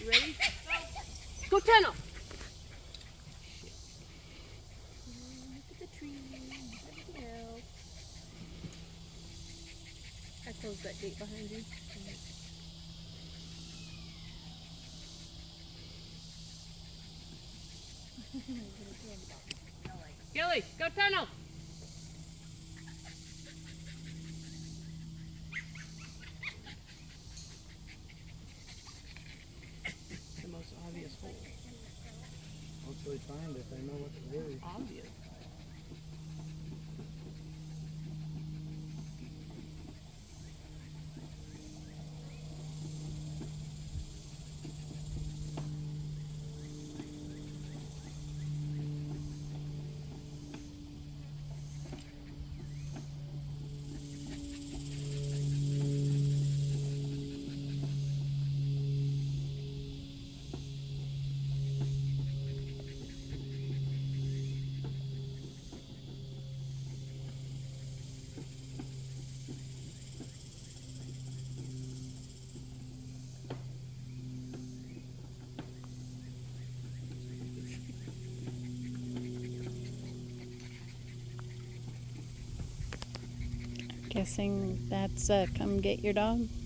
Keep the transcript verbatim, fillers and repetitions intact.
You ready? Go tunnel! Look at the tree. Everything else. I closed that gate behind you. Gilly, go tunnel! The most obvious hole. Hopefully find it. They know what to do. Obvious. Guessing that's uh, come get your dog.